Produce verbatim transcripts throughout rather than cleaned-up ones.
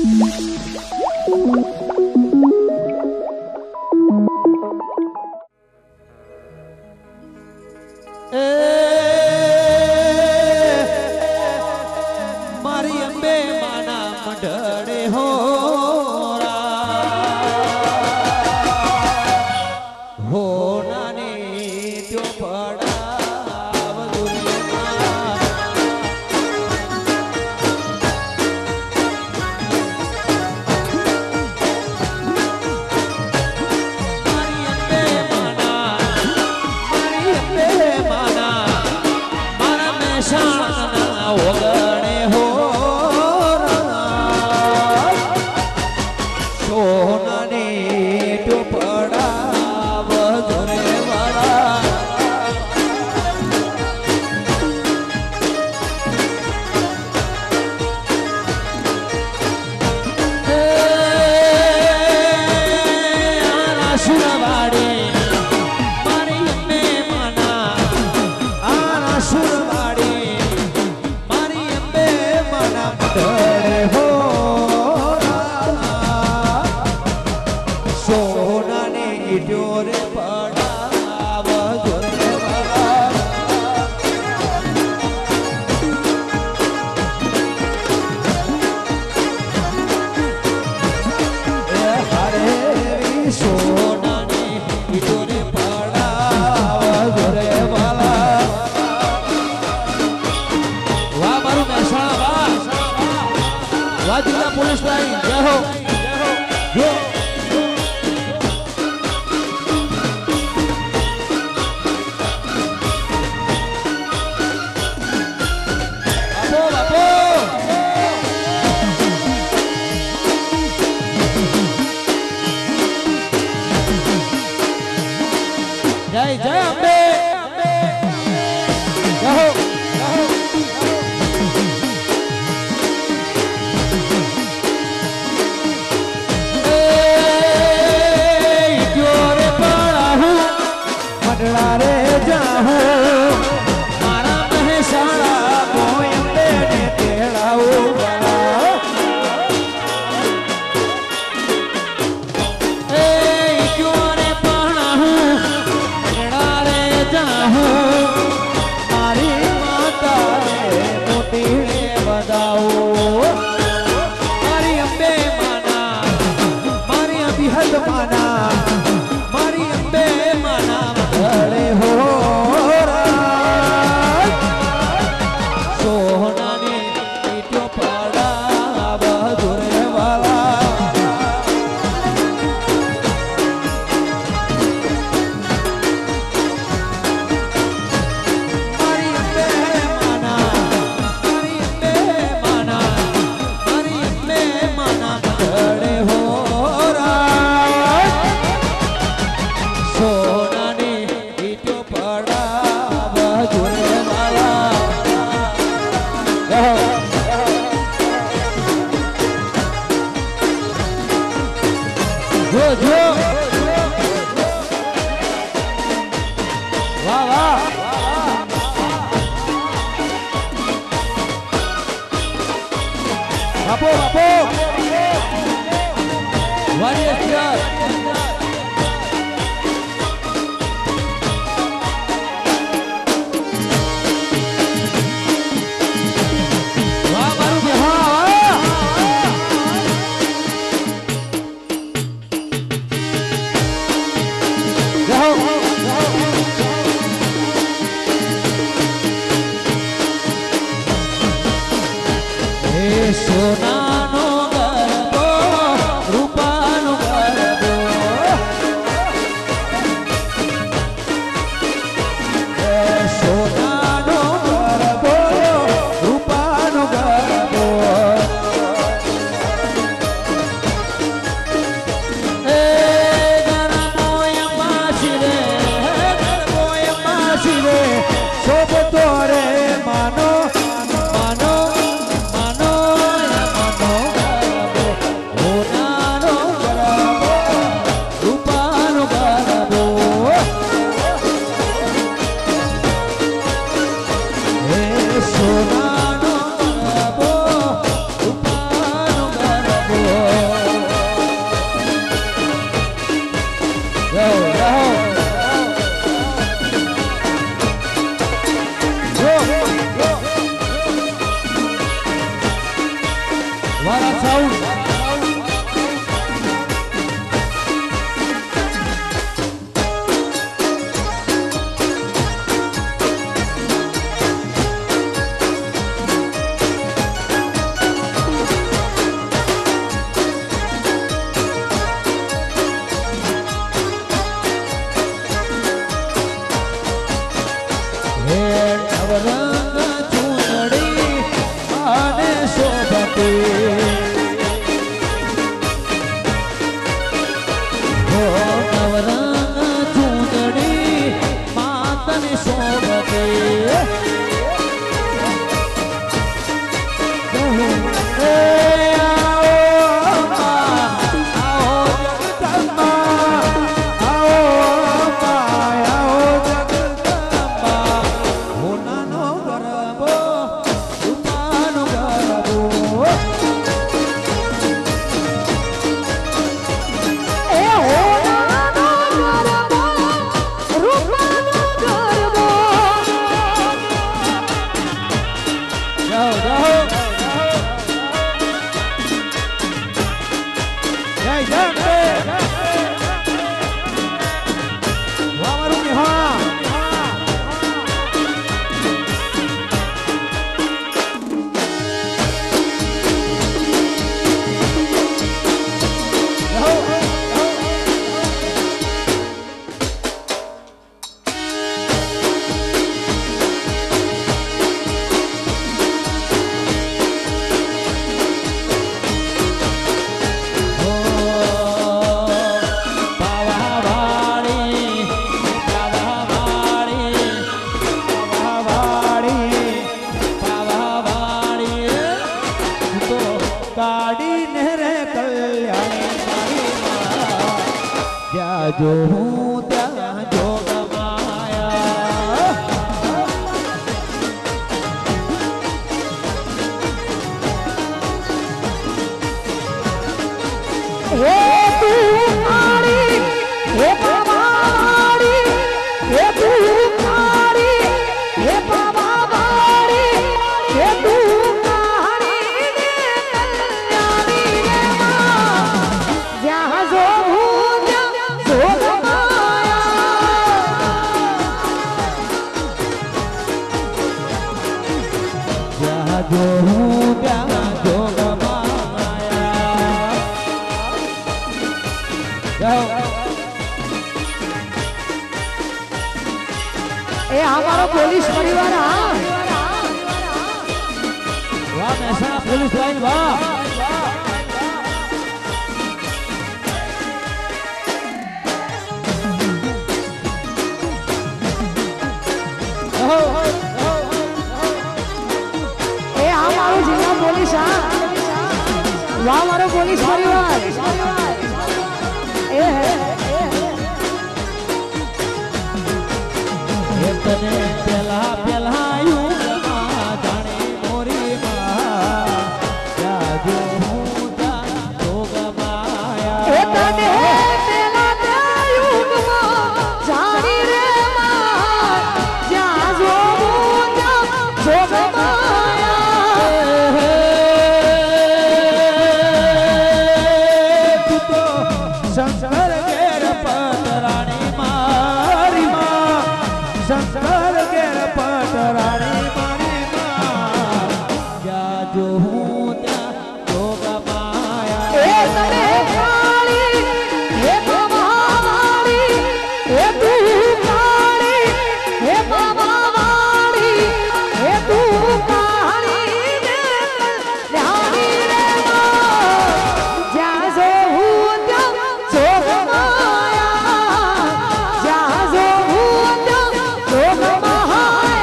Police line जय हो जो बापो जय जय अम्बे जय हो रे जाहू मारा महेशाला मोयंबे ने तेड़ाऊ बड़ा ए क्यों रे पाना हूँ तेड़ा रे जाहू मारी माता रे मोटी रे बदाऊ मारी अम्बे माना मारी अभिहद माना मारी अम्बे माना अरे हो सोना ने पीटो पड़ा बहादुर वाला मारी अम्बे माना मारी अम्बे माना मारी अम्बे माना अरे हो सोना जो जो वाह वाह बापो बापो वारी अस्तर वाह मारू बिहार सोना नो गरबो रूपा नो વારા સાઉન્ડ जो हूँ त्या जोग माया हे तू मारी हे बाबा मारी हे तू मारी हे बाबा मारी हे तू मारी कल्याणी रे माँ जहाँ जो जो हूँ त्या जोग माया ए हमारा पुलिस परिवार वाह महसाना पुलिस लाइन वाह जिला पुलिस वाह मारो पुलिस परिवार ए है तने पेला पेला युग जाने मोरी माँ क्या जो हूँ त्या जोग माया ए तने पेला पेला युग जानी रे माँ क्या जो हूँ त्या जोग माया शंकर केर पटरानी मारी माँ शंकर केर पटरानी मारी माँ क्या जो हूँ त्या जोग माया ए तने काली हे बाबा मारी हे तू काली हे बाबा मारी हे तू काली ध्यानी रे माँ जहाँ जो हूँ त्या जोग माया जहाँ जो हूँ त्या जोग माया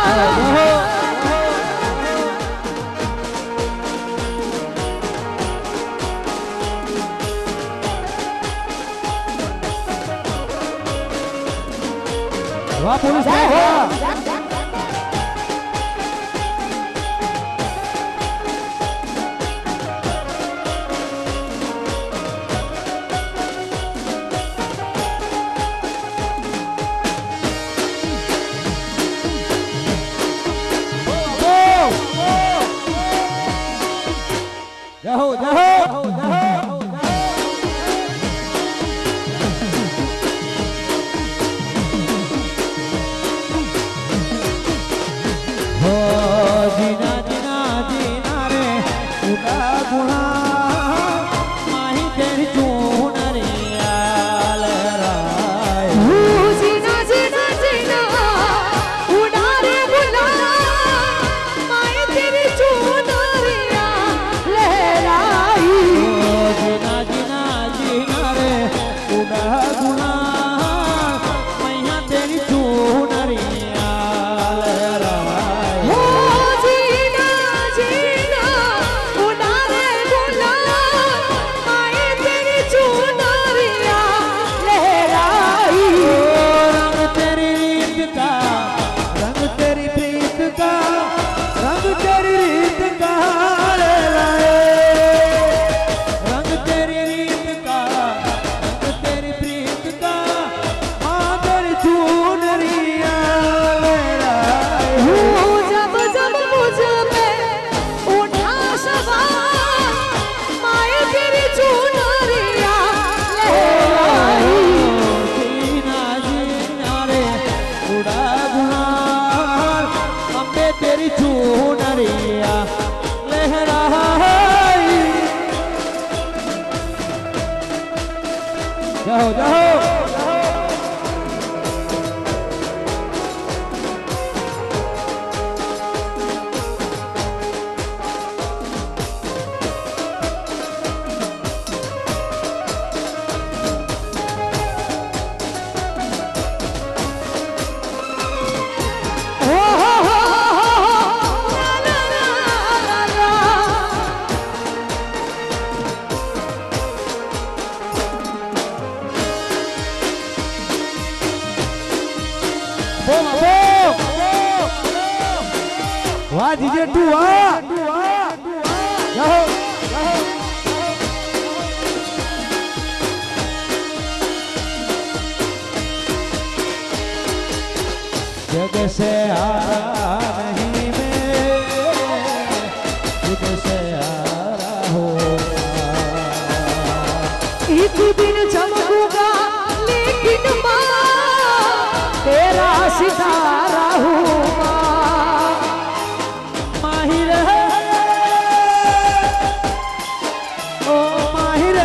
वाह पुलिस वाह जाओ जाओ जाओ हो जीना जीना जीना रे उड़ा गुना माही तेरी चून रे आल राय हो जीना जीना जीना उड़ा रे गुना माही तेरी चून रे लहराई हो जीना जीना जीना रे उड़ा गुना माही तेरी चून रे आल राय हो जीना जीना उड़ा रे गुना माही तेरी चून रे लहराई रंग तेरी रीत का रंग तेरी प्रीत का रंग तेरी रीत का ले लाए रंग तेरी रीत का रंग तेरी प्रीत का माँ तेरी चूनरिया ले लाए हो जब जब मुझ पे उठा सवार माए तेरी चुनरिया लहराई जीना जीना रे उड़ा गुहार अम्बे तेरी चूनरिया लहराई जाओ जाओ हो हो हो ला ला ला ला Boom, boom, वाह जीजे टू वाह जाओ जाओ जग से हारा नहीं मैं खुद से हारा होगा एक दिन चमकूंगा लेकिन माँ तेरा सितारा हूँगा माहिर ओ माहिर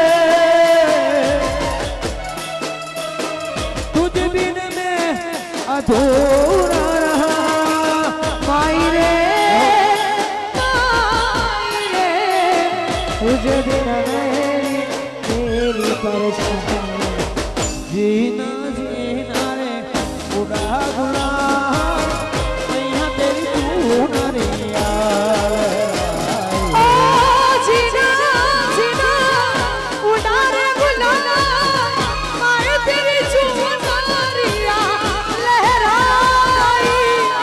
तुझ बिन मैं अधूरा रहा माई रे माई रे तुझे बिन मेरी मेरी परछाई जीना जीना रे उड़ा गुड़ा मैया तेरी चूनरिया ओ जीना जीना उड़ा रे गुलाला माए तेरी चुनरिया लहराई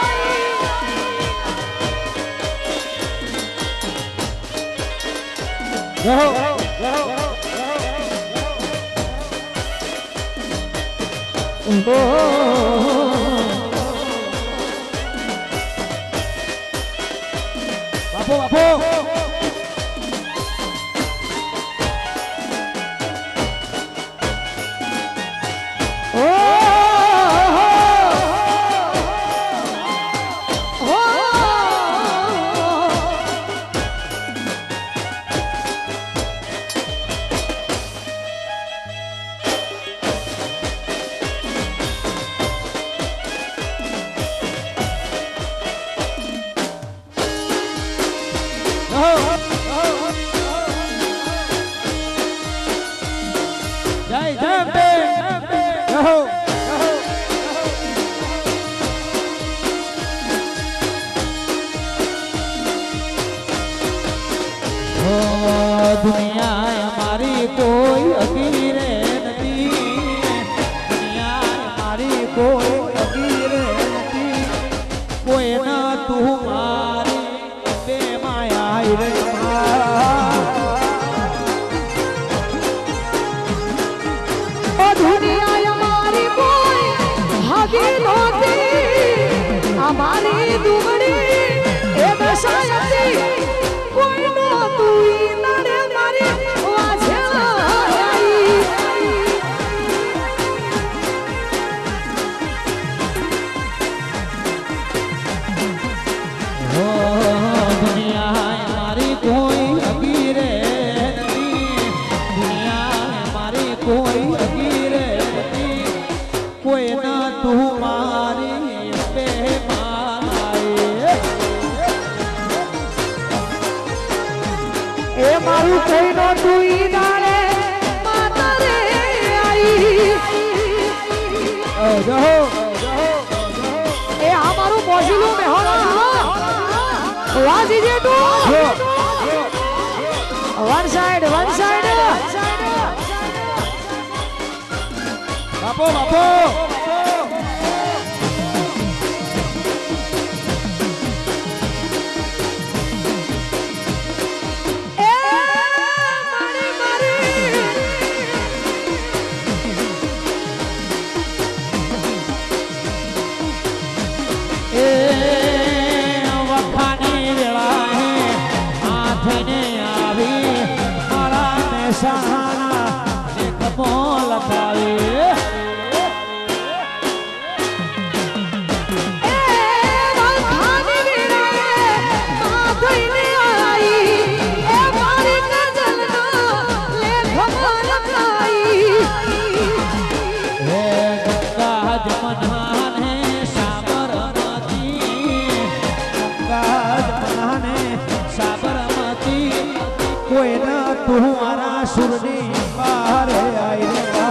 रहो रहो ओ बापू बापू ओ ओ जय जय रहो दुनिया हमारी कोई अकीरे नदी दुनिया हमारी कोई अकीरे नदी कोई ना तुम्हारी बेमाया रे ओ दुनिया हमारी कोई हगी नोती हमारी दुबड़ी ए दशायती कोई नो तू કોઈ નો તું ઈ દાડે માતા રે આઈ જહો એ આ મારું મોજીલું મેહોણા વાજી જે તું વન સાઈડ વન સાઈડ બાપો બાપો तुम्हारा सुरनी बाहर आई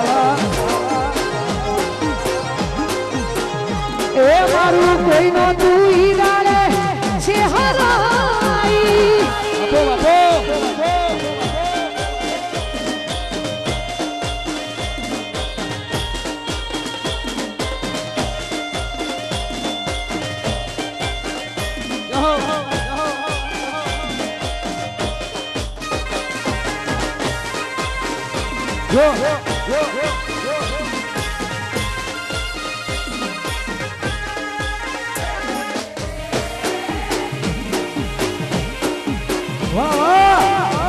ए मारू कोई नो तू ही डाले छे हराई बापो Yo, yo, yo, yo, yo, yo. Wow, wow.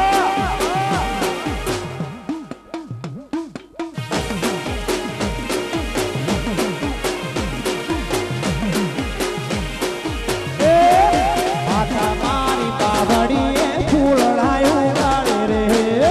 Mata mari babadi phul layo gale re.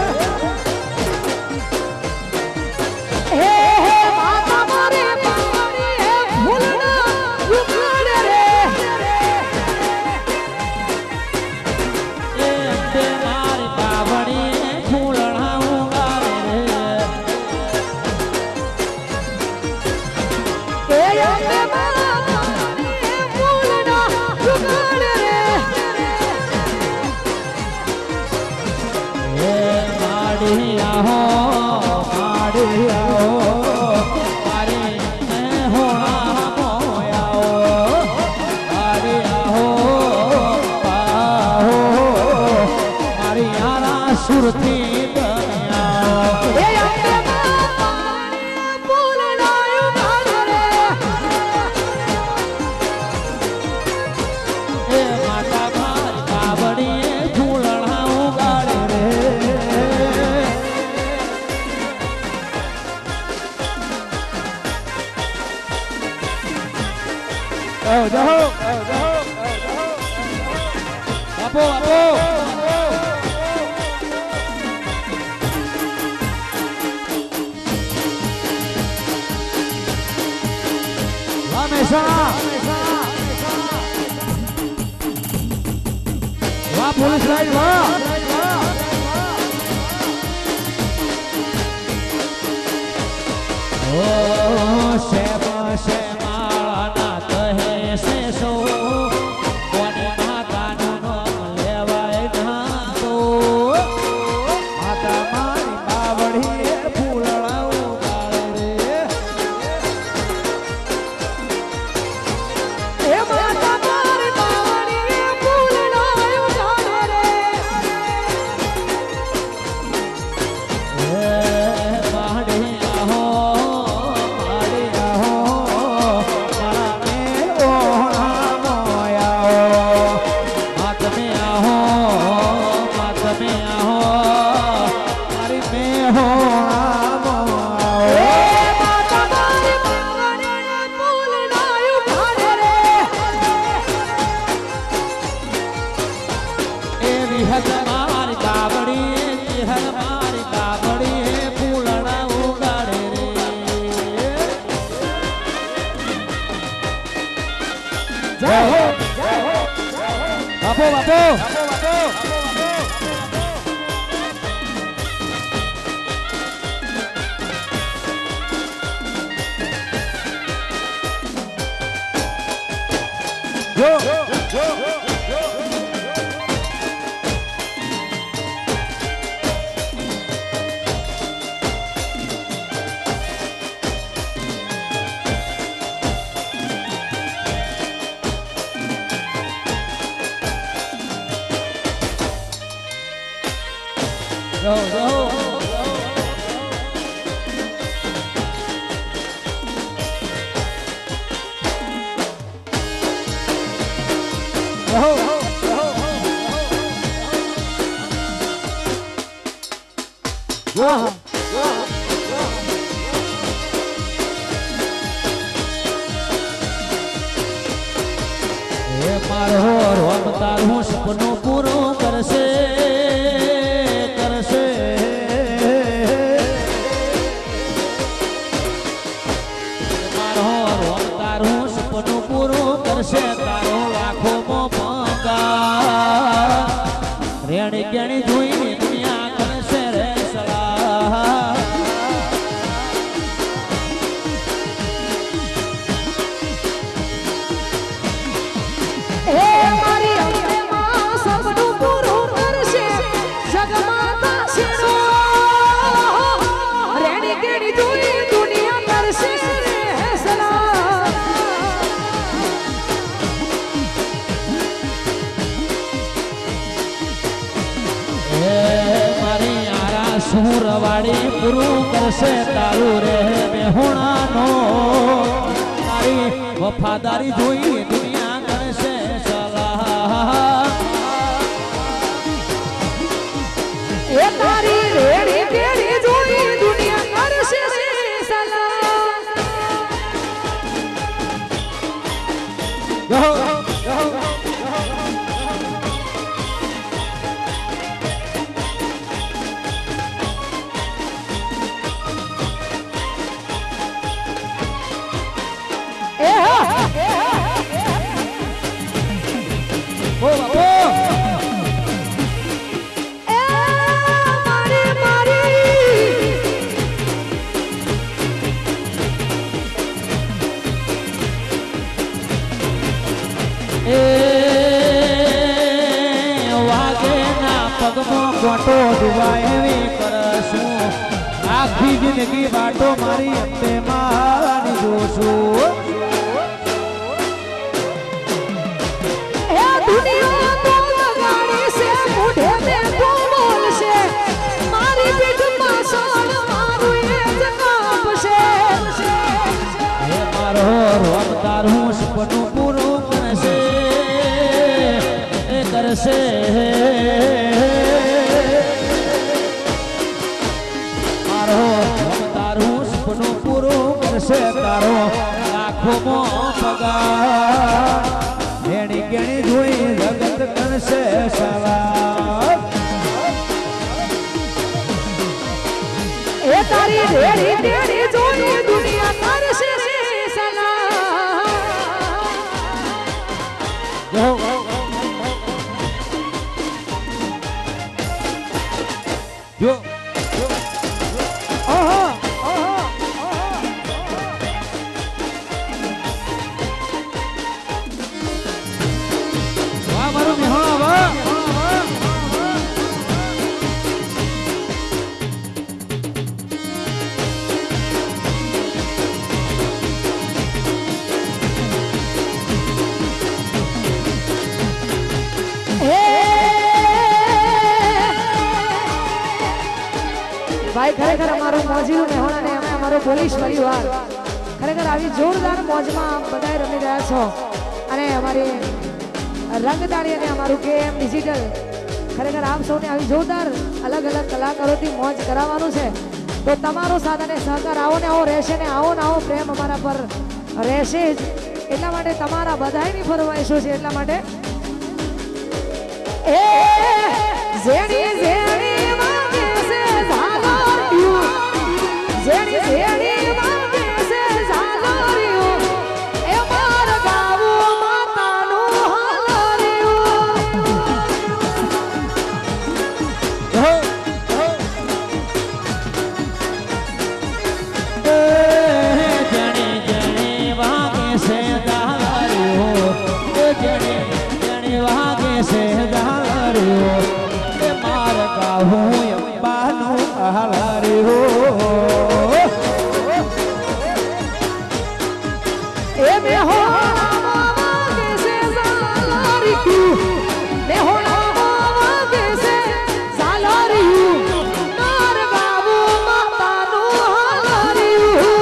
Surti दुनिया ए अंबे पानी फूल लायो गाले ए माता मारी बाबड़ी फूल लायो गाले रे ओ जाओ ओ जाओ ओ जाओ बापो बापो वाह पुलिस लाइन वाह ओ शेमा शेमा ना कहे से सो कोनी माता नो लेवाय ना तो माता मारी बावड़ी फूलड़ाऊ गाले रे ए माता मारी बावड़ी फूलड़ाऊ गाले रे ए बाड़ी आहो बाड़ी आहो माने ओणा मोया मात में आहो मात में आहो मारी में होणा मोया ए माता मारी बावड़ी फूलड़ाऊ गाले रे ए विहत मारी बावड़ी विहत मारी बावड़ी फूलड़ाऊ गाले रे जय हो जय हो बापो बापो જો Go, go. મારો રોમ તારું સપનું પૂરું કરશે કરશે મારો રોમ તારું સપનું પૂરું કરશે તારો લાખો મો પંગા રેણી કેણી જોઈને દુનિયા કરશે રે સલાહ સુરવાડી પૂરું કરશે તારું રે બેહોણાનો તારી વફાદારી જોઈ દુનિયા કરશે સલાહ એ તારી રેડી કેડી જોઈ દુનિયા કરશે સલાહ ગો ગો કોટો ડુબાય એવી કરશું આખી જિંદગી વાટો મારી અંતે મારી જોશું એ દુનિયા તો લગાડી છે મોઢે મે તો બોલશે મારી પીઠમાં સોળ મારું એ જ કાપશે એ મારો રોમ તારું સપનું પૂરું કરશે એ કરશે તારો લાખો મો પગાર એની કેણી જોઈ જગત કરશે સલાહ એ તારી રેડી તેડી જોઈ દુનિયા કરશે સલાહ જો ભાઈ ખરેખર અમારો મોજીનું મહેણા ને અમે અમારો પોલીસ પરિવાર ખરેખર આવી જોરદાર મોજમાં બધાય રમી રહ્યા છો અને અમારી રંગદાળી અને અમારું કે એમ ડિજિટલ ખરેખર આપ સૌને આવી જોરદાર અલગ અલગ કલાકારોથી મોજ કરાવવાનું છે તો તમારો સાથ અને સહકાર આવો ને આવો રહેશે ને આવો ને આવો પ્રેમ અમારા પર રહેશે જ એટલા માટે તમારા બધાયની ફરમાઈશો છે એટલા માટે એ જેણી જેણી વાગે છે ઝાલરિયું જેણી જેણી વાગે છે ઝાલરિયું એ માર ગાવું માતાનું હાલરિયું જણી જણી વાગે છે ઝાલરિયું जालरी हो ए मैं हो कैसे जालरी हूँ मैं हो कैसे जालरी हूँ नार बाबू माता नु हालरी हूँ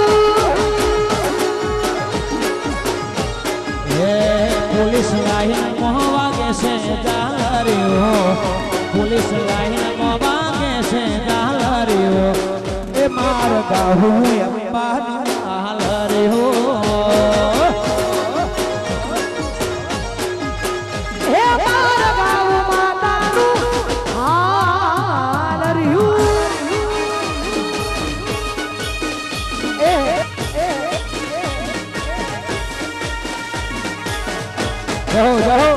ए पुलिस लाइन मोहवा कैसे जालरी हो पुलिस लाइन मोहवा कैसे जालरी हो ए मार गाहू अंबानी हालरी हो जाओ जाओ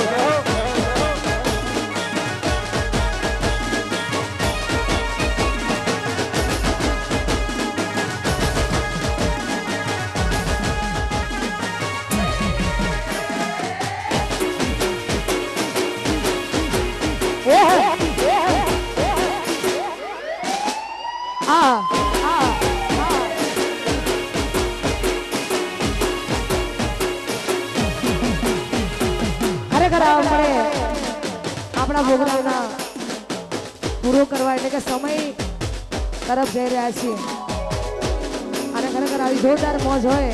अपना प्रोग्राम पूरो करवा એટલે કે સમય તરફ જઈ રહ્યા છીએ અને ખરેખર આવી જોરદાર મોજ હોય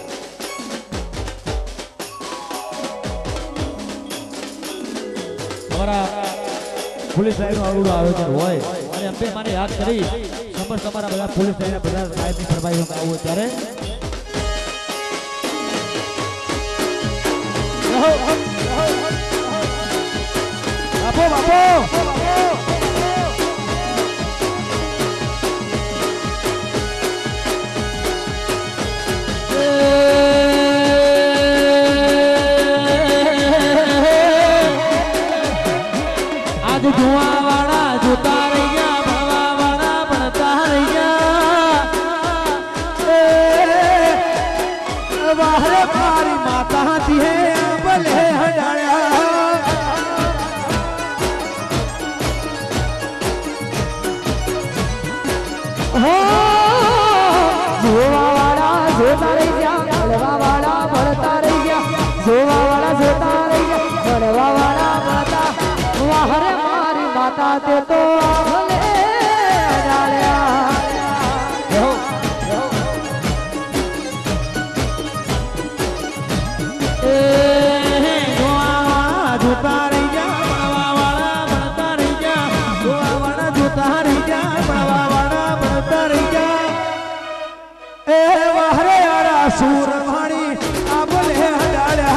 અમારા પોલીસ લાઈનનું આવડું આયોજન હોય અને અમે મને યાદ કરી સમસ્ત અમારા બધા પોલીસ લાઈનના બધા સાહેબની ફરમાઈશો આવું ત્યારે બાપો બાપો आज धुआ वाला जुता रही गया भवा वाला बनता रही गया बाहर मारी माता दी है बले हटाया જોવા વાળા જોતા રહી ગયા ભણવા વાળા ભણતા રહી ગયા જોવા વાળા જોતા રહી ગયા ભણવા વાળા ભણતા વાહરે મારી માતા તે તો ભલે ડાળ્યા ए જોવા વાળા જોતા રહી ગયા ભણવા વાળા ભણતા રહી ગયા જોવા વાળા જોતા રહી ગયા ભણવા વાળા ભણતા રહી ગયા ए वाहरे यारा सूर भाणी आबले हडाड़ा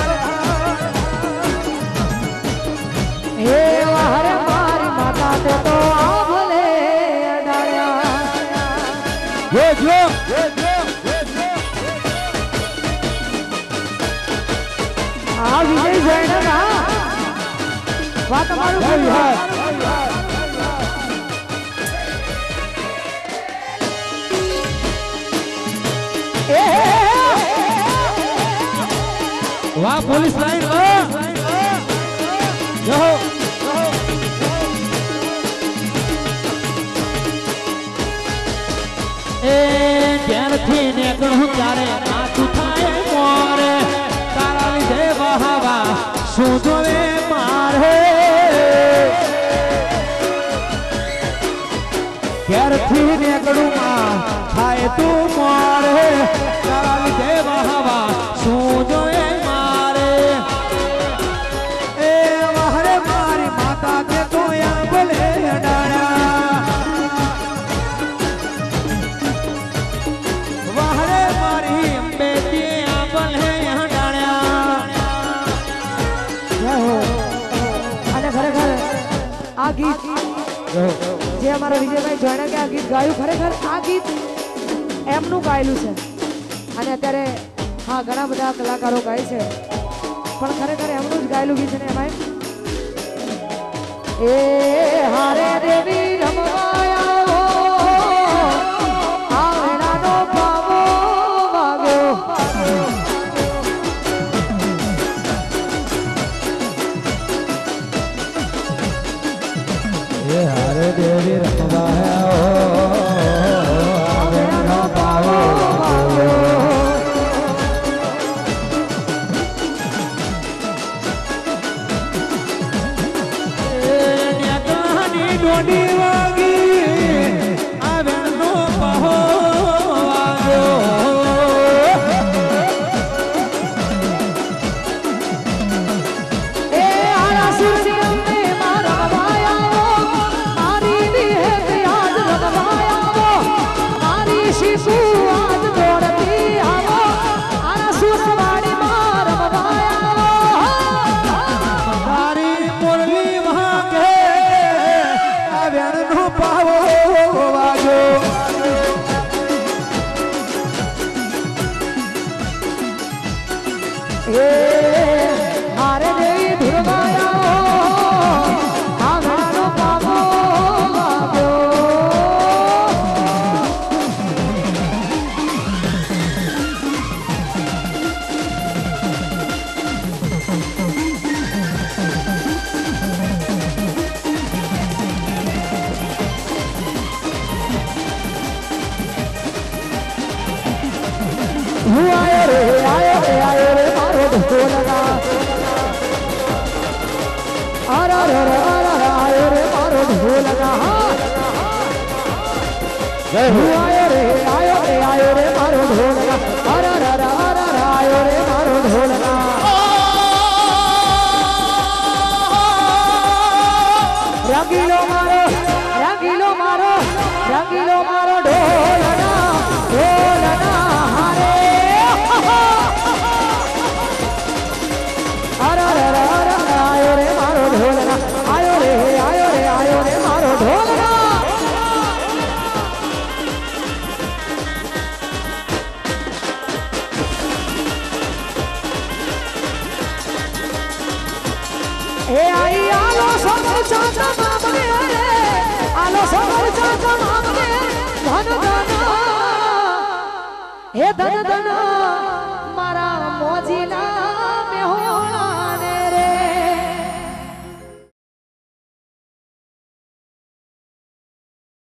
ए वाहरे मारी माता ते तो भले ડાળ્યા जो जो आ विजय जैन ना વાત તમારું जय बिहार वाह पुलिस लाइन जो ए प्यार थी ने कहूं तारे माथू थाए मोरे तारा लिधे बहावा सुजोवे मारे प्यार थी ने कहूं थाए तू मोरे तारा लिधे बहावा सुजोवे मारे ए वाहरे मारी माता के तो या भले डाड़ा वाहरे मारी बेटी आबल है यहाँ डाड़ा અને ખરેખર આ ગીત જે અમારા વિજયભાઈ જોઈને કે આ ગીત ગાયું ખરેખર આ ગીત એમનું ગાયેલું છે અને અત્યારે હા ઘણા બધા કલાકારો ગાય છે પણ ખરેખર એમનું જ ગાયેલું ગીત છે ને એમાં એ હારે દેવી રમવાયા આ વેળાનો પાવો વાગ્યો ये हारे देवी रखवा है ढोलना अरे अरे अरे आयो रे मारो ढोलना आयो रे आयो रे आयो रे मारो ढोलना अरे अरे अरे आयो रे मारो ढोलना रंगीलो मारो रंगीलो मारो रंगीलो मारो ढोलना ढोलना हरे अरे अरे अरे आयो रे मारो ढोलना आयो रे आयो रे आयो रे मारो ढोलना हे आई आलो सोनर चाचा मामले आलो सोनर चाचा मामले धन धन हे धन धन मारा मोजीला